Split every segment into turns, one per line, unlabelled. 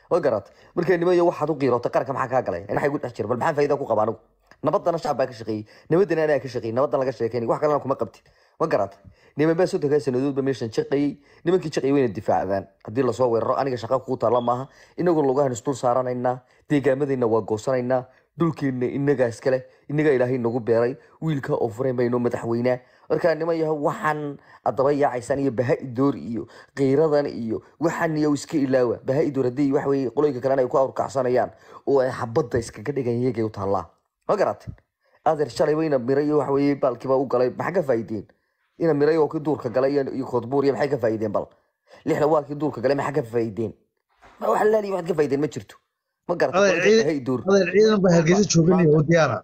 وقرات مركي نمي واحد وقير وتقرك معك هاقلي أنا حيقول أحجر بل محن فايدة قبانو نبضنا شعب باك شقي نمدنا أنا كشقي نبضنا لك شقيني واحد قال لكم ما قبتي وقرات نمي بس وده كاس ندود بمشن شقي نمي كي شقي وين الدفاع ذان هدي الله صور الرأي أنا كشقاق قوت الله معها إنه قول لقاه نستول صارنا إننا تيجا مذي إنه وقوصنا إننا دولكي إنه جاس كله إنه إلهي إنه قبيري ويلك أوفرين بينهم متحوينا marka nimayaha waxaan adabayacaysan iyo baha idoor iyo qeyradan iyo waxaan iyo iska ilaawa baha idooradii wax way qoloyinka kale ay ku awrkacsanayaan oo ay xabada iska ka dhigan yagay u taala ma garatin adeer shalay wayna miray wax way balkiba u galay maxaa ka faa'iideen ina miray oo ka duurka galay iyo qodbuur iyo maxay ka faa'iideen bal lixda waa ki duurka galay maxaa ka faa'iideen ma wax la leeyahay wax ka faa'iideen ma jirto ma garatin baha idoor
adeer ciidan ba hargeysa joogay oo diyaara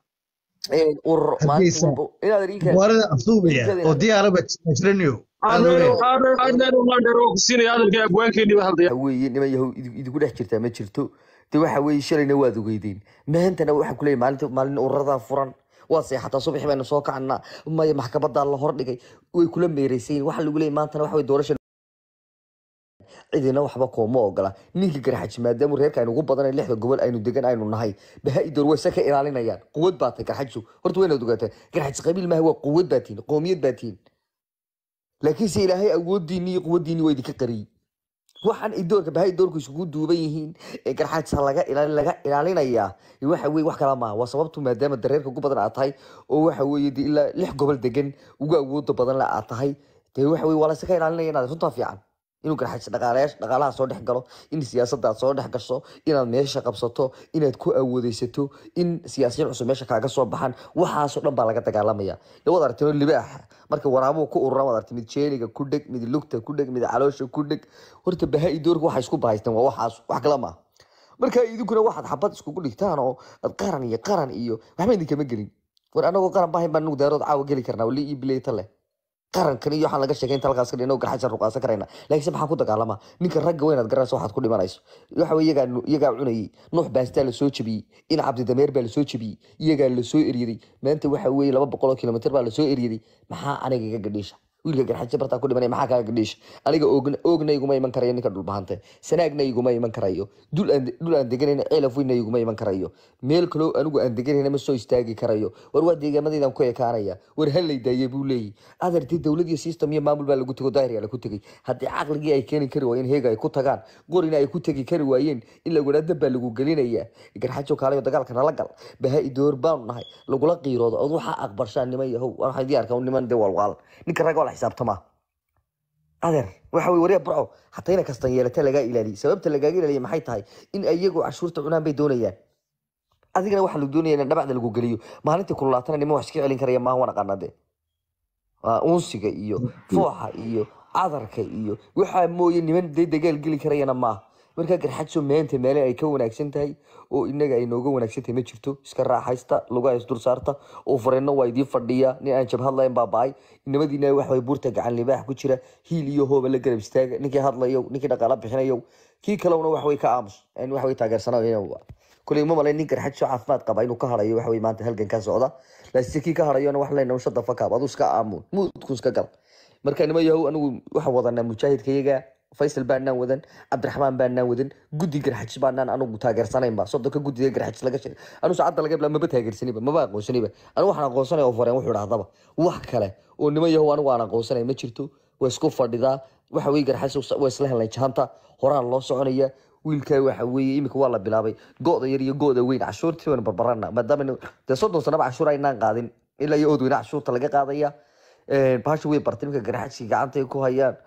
warada afduubaya oo diyaara ba jiraniyo
weeye nima yahow idigu dhex jirtaa ma jirto de waxa weeye shalayna waad ogeydeen maantana waxa ku leeyahay maalin ururada furan waa seexataa subax bayna soo kacnaa ma maxkamadda la hor dhigay way kula meereysay waxa lagu leeyahay maantana waxa way doorasho cidina waxba kooma ogola ninka garxaj maadaama reerka aynu ugu badanay lixda gobol aynu degan aynu nahay baha idoor way ka ilaalinayaan quwad baad garxajku horta wayna ogaatay garxaj qabiil ma waa quwad baatiin qoomiyad baatiin laakiin si ilaahay awoodiini iyo quwadiini way idinka qariyay waxaan idoorka baha idoorku isugu duuban yihiin ee garxaj laga ilaalinaya waxa weey wax kala ma waa sababtu maadaama dareerka ugu badan aad tahay oo waxa weey ilaa lix gobol degan ugu awood badan la aad tahay de waxa weey wala ka ilaalinayaan runta fiican inuu garxaj dhaqaalaha soo dhex galo in siyaasadda soo dhex gasho inaad meesha qabsato inaad ku awoodeysato in siyaasiyiin cusub meesha kaaga soo baxaan waxaas oo dhan baa laga dagaalamaya wad aragtay libaax marka waraabuhu ku ururaan wad aragtay mid jeeliga ku dhig mid lugta ku dhig mid caloosha ku dhig horta baha idoorku waxa isku bahaystaan waa waxaas wax kala ma marka idinkuna waxaad xabad isku dhigtaan oo qaran iyo waxba idinka ma gelin war anagoo qaran baahin baan nugu daarood caawa geli karnaa wali ii bileeta leh qarankan iyo waxaan laga sheegayn talkaas ka dhino garxaj ruqaasa karayna laakiin maxaa ku dagaalama ninka ragga weyn aad garayso waxaad ku dhimanayso waxa weey iyaga cunayay nuux baasta la soo jabiyay in cabdi dameer baa la soo jabiyay iyaga la soo eriyaday maanta waxa weey 200 kilomitir baa la soo eriyaday maxaa aniga iga gadhisha wiilka garxaj barta ku dhimanay maxaa kaaga gadhisha aniga oognay iguma iman karayo ninka dhul bahantay sanaagna iguma iman karayo dul aan deganayna ceelaf weyn iguma iman karayo meel kale anigu aan deganayna ma soo istaagi karayo war waa deegaamadeedan ku ekaanaya war halay daayay buu leeyahay adartii dawlad iyo system iyo maamul baa lagu tago daahir la ku tagay hadii aqligii ay keenin kari waayeen heega ay ku tagaan qorina ay ku tagi kari waayeen in lagu wada baa lagu gelinaya garxajo kale dagaalka la gal baha idoor baan nahay lagu la qiiroodo oo waxa aqbarshaan nimay yahow waxa diyaarka niman de walwal ninka rag wala xisaabtama adeer waxa way wariya burco hatayna kastan yeelata laga ilaaliyo sababta laga ilaaliyo maxay tahay in ayagu cashuurta cunaan bay doonayaan adigana waxa lagu doonayaa in dhabacda lagu galiyo maalintii kululaatana nimo wax iska celin karaya ma wana qanade unsiga iyo fooxa iyo cadarka iyo waxa mooyee niman dagaal geli karayana ma marka garxajso meenta meel ay ka wanaagsan tahay oo inaga ay nooga wanaagsan tahay ma jirto iska raaxaysta lugaa is dul saarta oo fareenno waa idin fadhiya nin aan jabhad lahayn baabaay inamadiina wax way buurta gacan libaax ku jira hiil iyo hooba la garab istaaga ninkii hadlayo ninkii dhaqaala bixinayo kii kalena wax way ka aamus in wax way taageersanaayeen kulay ma malay nin garxajso caafimaad qaba inuu ka harayo wax way maanta halgan ka socda laakiin kii ka harayona wax leena shada fakaab adu iska aamun muudku iska gal marka nima yahow anigu waxa wadana mujaahidkayga faysal baanaan wadan cabdiraxmaan baanaan wadan guddi garxaj baanaan anigu taageersanayn ba sodonka guddiga garxaj laga sheegay anu saacada laga bilaabo ma taageersaniba ma aqoonsaniba anu waxaan aqoonsanay oo fareen wuxuu dhahdaba wax kale oo nima yahow anigu aan aqoonsanay ma jirto way isku fadhidaa waxa way garxaj way isla helay jahanta horaan loo soconaya wiilka waxa weeye imika waa la bilaabay gooda yar iyo gooda weyn cashuurtii waan barbarana maadaama de 30 sano cashuur aynaan qaadin ilaa iyo oodweyna cashuurta laga qaadaya baashu way bartay imika garxajki gacanta ay ku hayaan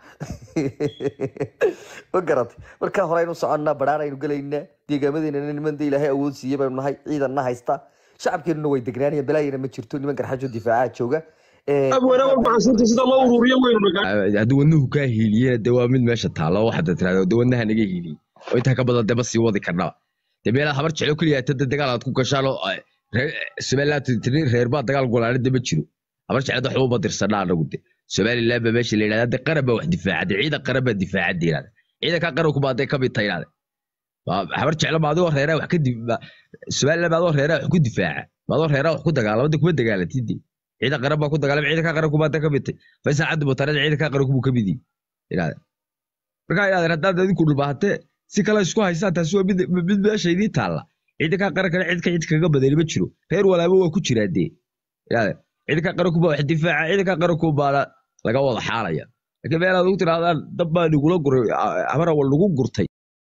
وقرت marka hore aynu soconnaa baraar aynu galeynaa deegaamadeenna niman ilaahay awood siiyay baynu nahay ciidanna haysta shacabkeenu way degnaanayaan balaayina ma jirto niman garxajo difaaca jooga
abwana walba cashuurta sida loo ururiyo weynu dhagaa
haduu wadnuhu ka hiiliyeen de waa mid meesha taalo waxa tiraado de wadnaha naga hiiliy oo inta ka badan daba sii wadi karnaa de meelaha habar jecel kaliya tada dagaal aad ku gashaalo Somaliland tii reer baa dagaal golaanay daba jiro habar jecel wax u badirsanaa anagu de Somaliland ba meesha leeyahay qarab wax difaaca ciidan qarab difaaca diirada ciidan ka qarab ku baaday ka mid tahay habar jecel ma adoo reeraa wax ka dib Somaliland ba adoo reeraa wax ku difaaca ma adoo reeraa wax ku dagaalamo kuma dagaalatid ciidan qarab ku dagaalamay ciidan ka qarab ku baaday ka mid tahay faysal cad buu taray ciidan ka qarab ku ka mid yahay marka ay hadaad idinku dhulbaatay si kale isku haystaan taasi waa mid meesha idin taalla ciidanka qaranka cid kaga badani ma jiro reer walaabo waa ku jiraa dee ciidanka qaranku baa wax difaaca ciidanka qaranku baa laga wada xaalaya laakiin meel aad ugu tirahdaan dab baa nagula guray amara waa lagu gurtay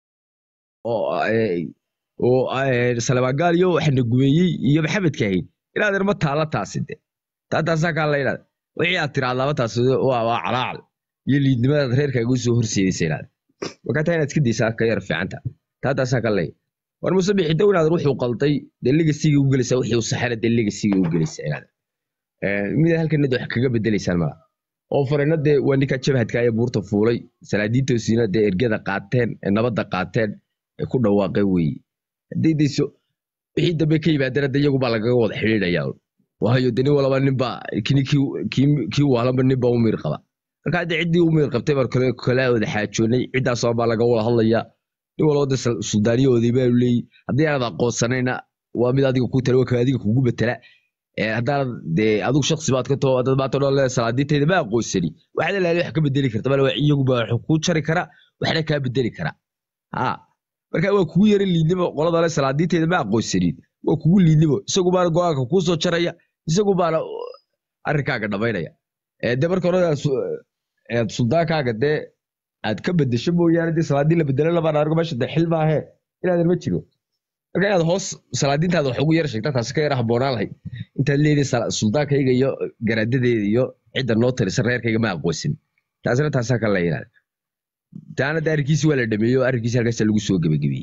oo Salamaagaal iyo waxna gumeeyey iyo Maxamed Kaahin inaad ma taala taasi de taasaa ka leeyahay wixii aad tiraahdaa taas waa calaacal iyo liidnimada reerkaaga soo horseedaysa inaad waqti inaad iska diisaa ka yar fiicanta taasaa ka leeyahay war musabixi dawlad wuxuu qalday delegasiga u galaysa wixii uu saxana delegasiga u galaysa inaad mid halkan wax kaga bedelaysan ma oo faranade waa ninka jabhadka ay buurta fuulay salaadiintoosina de ergada qaateen nabadda qaateen ku dhawaaqay weey diidiso wixii dambe ka yimaadana iyagu baa laga wada xiriiraya waayo dani walaba ninba kii waalaba ninba u miir qaba marka cidii u miir qabtay markale kala wada xaajoonay cidaas baa laga wada hadlaya nin walba suldaaniyoodii baa leey hadii aad aqoonsanayna waa mid adiga ku talo ka adiga kugu betela haddaan dee adigu shakhsi baad ka too dad baad too salaadiinteeda ma aqoonsani waxa la leeyahay wax ka bedeli karta bal iyagu baa ku jari kara waxna ka bedeli kara marka waa kugu yar liidnimo qolada la salaadiinteeda ma aqoonsanin waa kugu liidnimo isagu baa go'aanka ku soo jaraya isagu baa arrinkaaga dhameynaya de marka hore suldaankaaga de aad ka bedesho mooyaane de salaadiin la bedelo laba argo meesha de xil maahe inaad ma jiro marka aad hoos salaadiintaada wax ugu yar sheegtaa taas ka yar haboonaan lahayd intaad leedahay suldaankayga iyo garaadadeeda iyo cidda noo talisan reerkayga ma aqoonsin taasaa ka leeyahay taana daarkiisi waa la dhameeyo arrinkiisa halkaas lagu soo gabagabiyey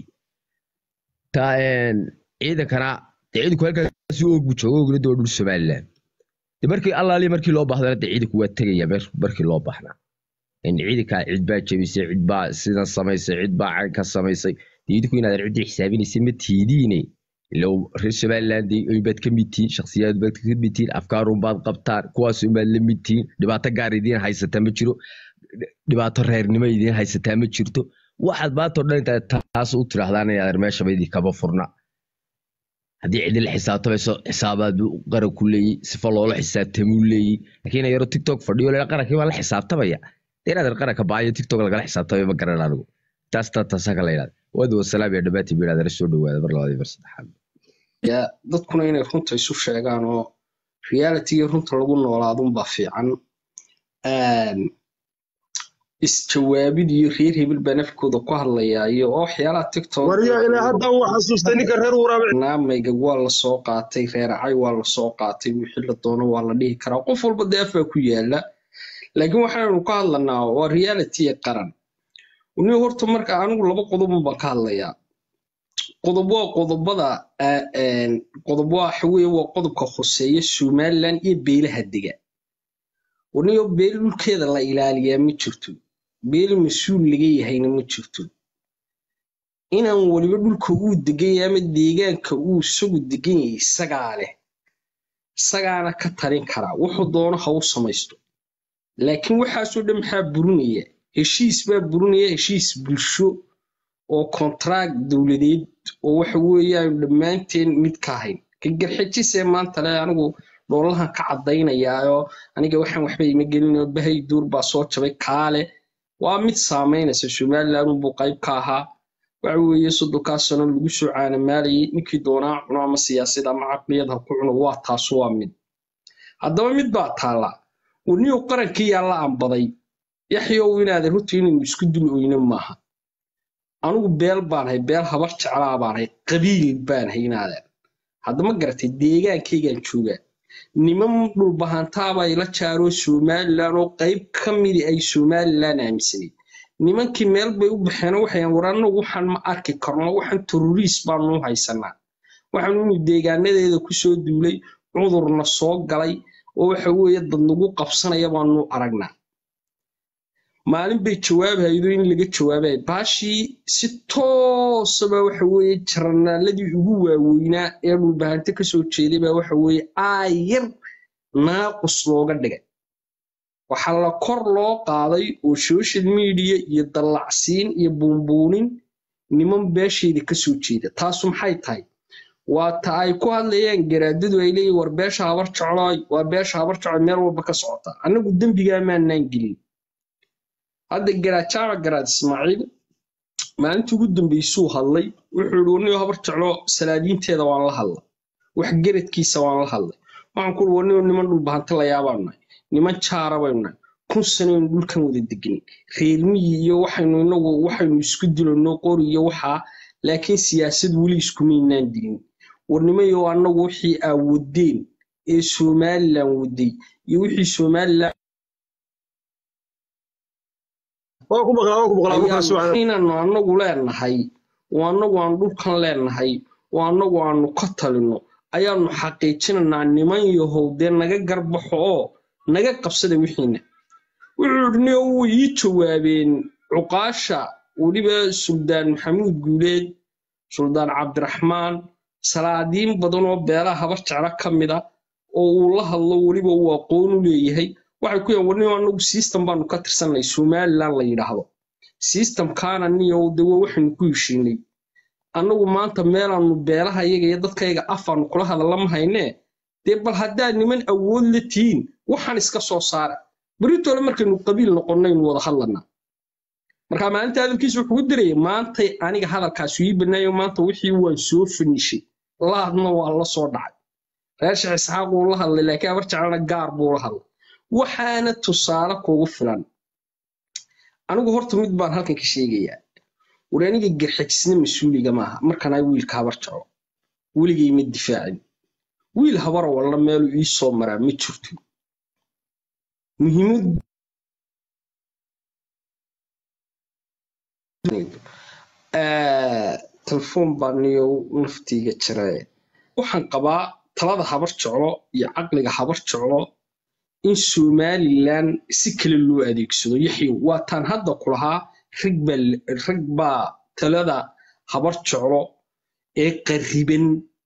ciidankana ciidanku halkaas uu joogo ogolada dhul Soomaaliland markii allaali markii loo baahdo ciidanku waa tagaya markii loo baahnaa in ciidanka cid baa jabisay cid baa sida samaysay cid baa aan ka samaysay ciidanku inaad cid xisaabinaysa ma tiidiine لو Somaliland ay bad ka mitiin shakhsiyaad bad ka mitiin afkaarun baad qabtaan kuwaas uma limitiin dhibaato gaar idin haysata ma jiro dhibaato reernimo idin haysata ma jirto waxaad baato dhan taas u tiraahdaan inaad meesha baydii kaba furna hadii cid la xisaabtamayso xisaabaad qaran ku leeyay sifa loo xisaabtamo leeyay laakiin yaro TikTok fadhiyo la qaranka waa la xisaabtamaya inaad qaranka baayo TikTok laga xisaabtamay ma garanayno taas ka leeyahay wada wasalaam iyo dhabaati bilaad soo dhawaada mar labaad mar saddexaad
ya dadkuna inay runta isu sheegaan oo reality runta lagu noolaadun ba fiican isjawaabid iyo reer hebel banafkooda ku hadlaya iyo waxyaalaha TikTok
wariya ilaa hadda waxa xasuustay ninka reer waraabe
naameyga waa la soo qaatay reeracay waa la soo qaatay wixii la doono waa la dhihi karaa qof walba deefa ku yaala laakiin waxaanu ka hadlanaa waa reality qaran ونيو هرت مركا عنو لبا قضب مبكال ليا قضبوا قضبضا قضبوا حوي وقضب كخصية سومالان بيلها الدقاء ونيو بيل كذا لا إلاليا متشرتو بيل مسؤول لجي هينا متشرتو إنا ولي بدل كوو الدقاء من الدقاء كوو سوق الدقاء سجالة كترين كرا وحضونه خوص مايستو لكن وحاسو دم حابرونية heshiis baa burunaya heshiis bulsho oo contract dawladeed oo waxa weeyaan dhamaanteen mid ka ahayn ka garxijisee maanta la anigu doolahan ka cadeynayaayo aniga waxaan waxba ima gelinayo bahay duur baa soo jabay kaale waa mid saameynaysa Soomaaliland buu qayb ka ahaa waxa weeye sodonkaa sano lagu soo caanamaalay ninkii doonaa cuno ama siyaasadda ama caqliyada ku cuno waa taas waa mid haddaba mid baa taala uu qarankii yaa la ambaday yaxyo inaad rutiin isku dul oyna maaha anigu beel baan hay beel habar jeclaa baan hay qabiil baan hay inaad hadda ma garatay deegaankaygan jooga niman dhul bahantaaba ila jaaro Soomaaliland oo qayb kamid ay Soomaaliland aaminsanay nimankii meel bay u baxeen waxay warano waxaan ma arki karno waxaan terrorist baan u haysanaa waxaan u deegaanadeeda ku soo duulay cudurna soo galay oo waxa weeye dad lagu qabsanaya baan u aragnaa maalin bay jawaab haydo in laga jawaabay baashi si toos ah waxa weeye jarnaaladii ugu waaweynaa ee dhulbaanta ka soo jeeday baa waxa weeye ayar naaqus looga dhigay waxa la kor loo qaaday oo social media iyo dalacsiin iyo buunbuunin niman beesheeda ka soo jeeda taas maxay tahay waa ta ay ku hadlayeen garaadadu ay leeyihiin war beesha habar jeclay waa beesha habar jeclay meel walba ka socota anagu dambiga ma aanan gelin هذا الجراتشار جرات إسماعيل maalintii ugu dambeysuu hadlay wuxuu yidhi warniyo habar jeclo salaadiinteeda waan la hadlay wax geradkiisa waan la hadlay waxaan ku yidhi warniyo niman dhulbahanta la yaabaan nahay niman jaara baynu nahay 1000 sano aynu dhulkan wada degnay reer miyi iyo waxaynu isku dilanno qori iyo waxaa laakiin siyaasad weli isku miinaan dilin warnimayo annagu wixii awoodeen ee Somaliland waday iyo wixii Somaliland
waa ku maqlaa
inaanu annagu leenahay waa annagu aan dhulkan leenahay waa annagu aanu ka talino ayaanu xaqiijinaynaa niman yahow dee naga garbaxo oo naga qabsada wixiina wuxuu ii jawaabeen cuqaasha waliba Suldaan Maxamuud Guuleed Suldaan Cabdiraxmaan salaadiin badan oo beelaha habar jecla kamid ah oo uu la hadlo waliba uu aqoon u leeyahay waxay ku yaan warniyo anagu system baanu ka tirsanay Somaliland la yiraahdo system kaana niyo dawo waxaan ku heshiinay anagu maanta meelaanu beelaha iyaga iyo dadkayga afaan kula hadalama haynee dee bal hadaa niman awood la tiin waxaan iska soo saara بريتول مركن قبيل نقولين وضح لنا مركا ما أنت هذا الكيس وحودري ما أنت أنا هذا الكاسوي بنايو ما أنت وحي ونسوف النشي الله ما والله صدع راشع إسحاق والله اللي لك أرجع على قارب والله وحانة تصارك وغفران أنا قهرت مدبر هالك كشيء يعني وراني جرحت سنة مسؤولي جماعة مركنا ويل كابرتشوا ويل جي من الدفاع ويل هبرة والله ماله يصوم مرة متشرتو مهم تلفون بانيو نفتي جرى waxaan qabaa talada habar jeclo iyo aqliga habar jeclo in Somaliland si kale loo adeegsado yaxii waa tan hadda kulahaa ragba talada habar jeclo ee qariban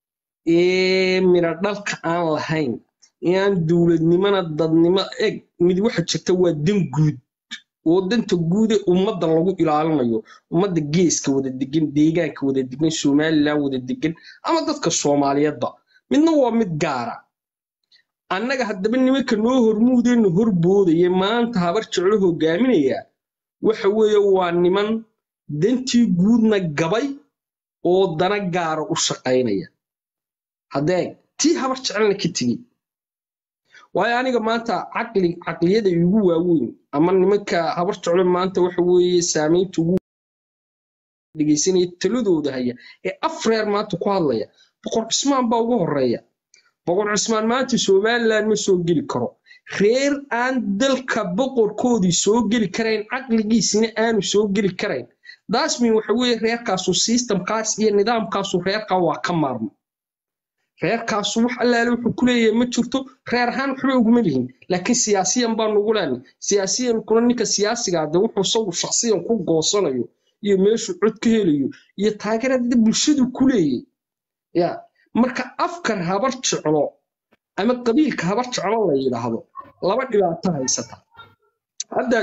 ee mira dhalka aan lahayn yaan dawladnimada dadnimo eeg mid waxa jirta waa dan guud oo danta guud ee ummadda lagu ilaalinayo ummadda geeska wada degan deegaanka wada degan Somaliland wada degan ama dadka Soomaaliyeedba midna waa mid gaara annaga haddaba nimanka noo hormuudeen horboodaya maanta habar jeclo hogaaminaya waxa weeye waa niman dantii guudna gabay oo dana gaara u shaqaynaya haddee tii habar jecelna ka tigi waayo aniga maanta caqliyada igu waaweyn ama nimanka habar jeclo maanta waxa weeye saameynta ugu dhigeysanaya taladooda haya ee afreer maanta ku hadlaya boqor Cismaan baa ugu horeeya boqor Cismaan maanta Somaliland ma soo geli karo reer aan dalka boqorkoodii soo geli karayn caqligiisina aanu soo geli karayn daasmin waxa weeye reerkaasu systemkaas iyo nidaamkaasu reerka waa ka maarmo reerkaasu wax allaale wuxuu ku leeyahay ma jirto reer ahaan waxba uguma lihin laakiin siyaasiyan baan ugu leenahay siyaasiyan kuna ninka siyaasiga ah wuxuu soo shakhsiyan ku goosanayo iyo meeshu cod ka helayo iyo taageerada bulshadu ku leeyahay ya marka afkan habar jeclo ama qabiilka habar jeclo la yiraahdo laba dhibaato haysata hadda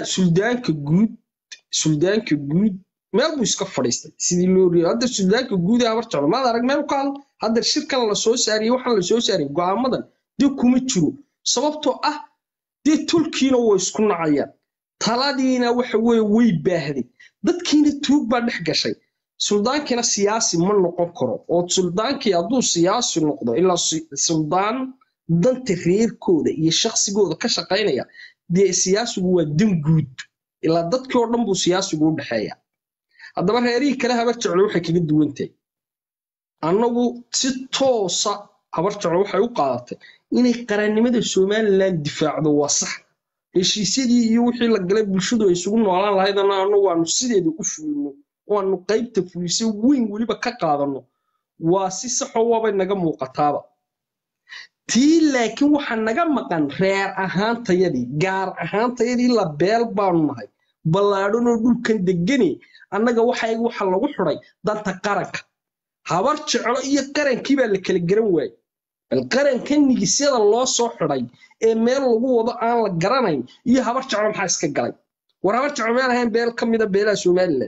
suldaanka guud meel buu iska fadhiistay sidii loo riyo hadda suldaanka guud habar jeclo ma arag meel ka hadda shirkan la soo saariyay waxaan la soo saariyay go'aamadan dib kuma jiro sababtoo ah dee tulkiina way isku nacayaan taladiina waxa way baahday dadkiina tuug baa dhex gashay suldaankina siyaasi ma noqon karo oo suldaankii hadduu siyaasi noqdo ilaa suldaan danta reerkooda iyo shakhsigooda ka shaqaynaya dee siyaasigu waa dan guud ilaa dadkii oo dhan buu siyaasigu u dhexeeya haddaba reerihii kale habar jeclo waxay kaga duwantahay annagu si toosa habar jeclo waxay u qaadatay inay qarannimada Somaliland difaacdo waa sax heshiisyadii iyo wixii la galay bulshadu ay isugu noolaan lahayd annagu waanu sideeda u fulino waanu qaybta fulisay weyn waliba ka qaadano waa si sax oo waabay naga muuqataaba tii laakiin waxa naga maqan reer ahaantayadii gaar ahaantayadii la beel baanu nahay ballaadhano dhulkan degani annaga waxa lagu xuray danta qaranka habar jeclo iyo qarankii baa la kala garan waayay bal qarankan nigisyada loo soo xuray ee meel lagu wado aan la garanayn iyo habar jeclo maxaa iska galay war habar jeclo meel ahayn beel kamida beelaha Somaliland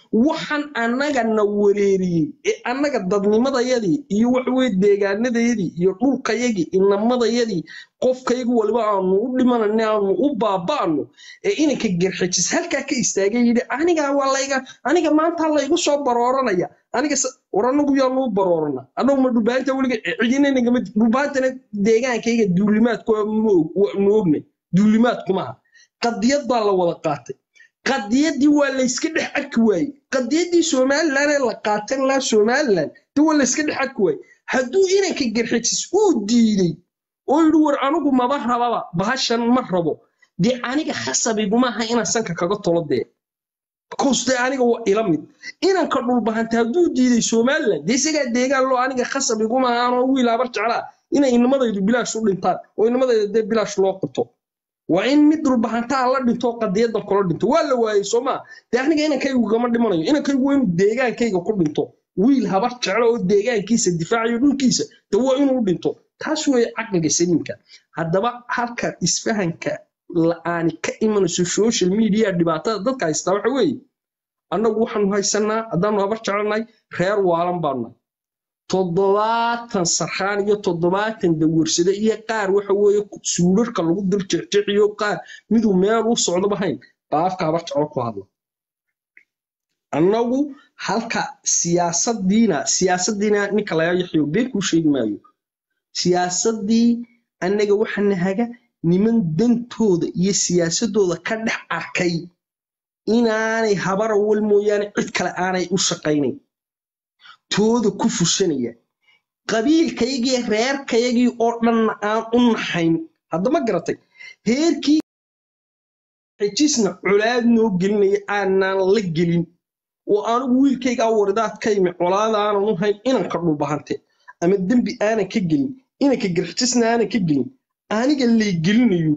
waxaan annagana wareeriyey ee annaga dadnimadayadii iyo waxa weye deegaanadayadii iyo dhulkayagii inamadayadii qofkaygu waliba aanu u dhimanayna aanu u baaba'no ee inanka garxajis halkaa ka istaagay yidhi aniga maanta laygu soo barooranaya aniga war anagu yaanu u baroorana annagu ma dhubaanta weliga cidinanagama dhubaantana deegaankayga duulimaadku nu ognay duulimaadku maaha qadiyad baa la wada qaatay qadiyadii waa layska dhex arki waayey qadiyadii somalilan ee la qaatan laa somalilan de waa layska dhex arki waayey hadduu inanka garxajis uu diiday oo yidhi war anigu maba rababa bahashan ma rabo dee aniga khasabigumaaha inaan sanka kaga tolo dee because dee aniga waa ila mid inanka dhulbahanta hadduu diiday somalilan dee isagaa deegaan loo aniga khasabigumaaha anoo wiil habar jeclaa inay inamadaydu bilaash u dhintaan oo inamadayda dee bilaash loo qabto waa in mid dhulbahantaa la dhinto qadiyadan kula dhinto waa la waayey soomaa dee aniga inankaygu gama dhimanayo inankaygu waa inuu deegaankayga ku dhinto wiil habar jeclo oo deegaankiisa difaacayo dhulkiisa dee waa inuu dhinto taas weeye caqliga saliimka haddaba halka isfahanka la'aani ka imanayso social media dhibaatada dadka haystaa waxa weeye annagu waxaanu haysanaa haddaanu habar jecelnahay reer waalan baanu 70 sarxaan iyo 70 dawarsada iyo qaar waxa weeye suurarka lagu dil jecjiyo qaar miduu meel u socdo bahayn baafka habar jecel ku hadlo annagu halka siyaasaddiina ninka la yaxyo been ku sheegi maayo siyaasaddii annaga waxaan haga niman dantooda iyo siyaasadooda ka dhex arkay inaanay habar wal mooyaane cid kale aanay u shaqaynayn tooda ku fushanaya qabiilkaygii reerkaygii oo dhan aan u naxayn hadda ma garatay heerkii xijisna culaad noo gelinaya aanaan la gelin oo anigu wiilkayga wardaad ka yimi colaad aanan u hayn inanka dhulbahante ama dembi aanan ka gelin inanka garxijisna aanan ka gelin aniga lay gelinayo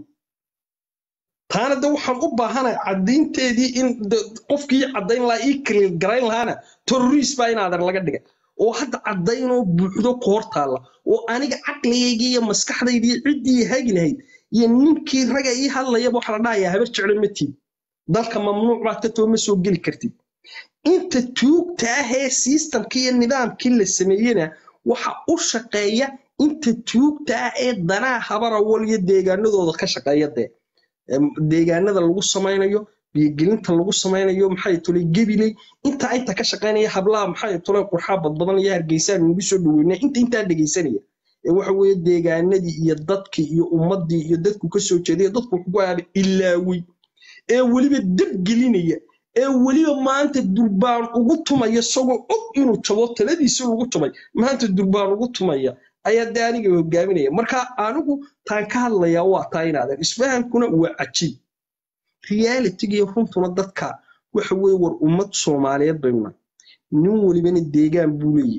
taana de waxaan u baahanahay caddaynteedii in qofkii caddayn lahaa ii kaliil garayn lahaana terrorist baa inaadan laga dhigay oo hadda caddaynoo buuxdo koor taalla oo aniga caqligaygii iyo maskaxdaydii ciddii hagi lahayd iyo ninkii raga ii hadlayaba waxa la dhahayaa habar jeclo matid dalka mamnuuc baa ka too ma soo geli kartid inta tuugta ahee systemkii iyo nidaamkii la sameeyena waxa u shaqeeya inta tuugta ah ee danaha habara wal iyo deegaanadooda ka shaqeeya dee deegaanada lagu samaynayo biyogelinta lagu samaynayo maxay tulay gebilay inta ka shaqeynaya hablaha maxay tulay qurxa badbadan iyo hargeysaan ugu soo dhaweynay inta dhageysanaya ee waxa weeye deegaanadii iyo dadkii iyo ummadii iyo dadku ka soo jeeday dadku ku aad ilaawi ee waliba dab gelinaya ee waliba maanta durbaan ugu tumaya sagoo og inuu jabo taladiisa ugu tumay maanta durbaan ugu tumaya ayaa daaniga hogaaminaya marka anigu taan ka hadlayaa waa taa inaad isfahankuna waa cajiib reality-ga runtuna dadka waxa weeye war ummad Soomaaliyeed bayna nin walibana deegaan buu leeyahay